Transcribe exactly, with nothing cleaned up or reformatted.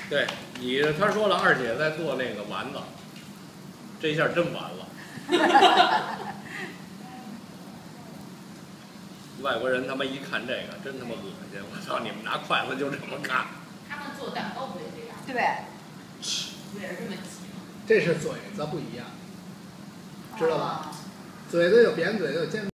对你，他说了，二姐在做那个丸子，这一下真完了。外国人他妈一看这个，真他妈恶心！我操，你们拿筷子就这么干。 他们做蛋糕不也这样？ 对， 不也是这么挤吗？ 这是嘴子不一样，知道吧？嘴子有扁嘴的，有尖。